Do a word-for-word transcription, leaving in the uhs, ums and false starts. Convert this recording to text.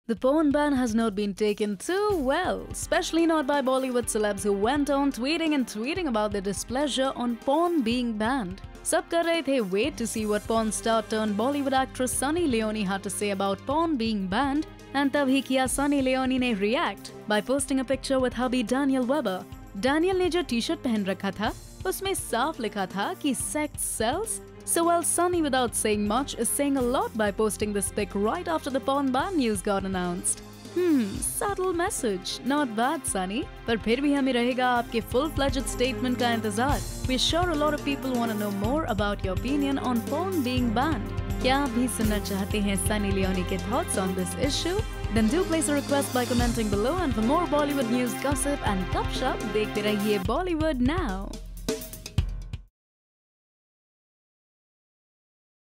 The porn ban has not been taken too well, especially not by Bollywood celebs who went on tweeting and tweeting about their displeasure on porn being banned. सब कर रहे थे wait to see what porn star turned Bollywood actress Sunny Leone had to say about porn being banned, and तभी किया Sunny Leone ने react by posting a picture with hubby Daniel Webber. Daniel ने जो T-shirt पहन रखा था उसमें साफ लिखा था कि sex sells. So while Sunny, without saying much, is saying a lot by posting this pic right after the porn ban news got announced. Hmm, subtle message. Not bad, Sunny. पर फिर भी हमें रहेगा आपके full-fledged statement का इंतजार. We're sure a lot of people want to know more about your opinion on porn being banned. क्या आप भी सुनना चाहते हैं Sunny Leone के thoughts on this issue? Then do place a request by commenting below, and for more Bollywood news, gossip and gupshup, देखते रहिए Bollywood Now.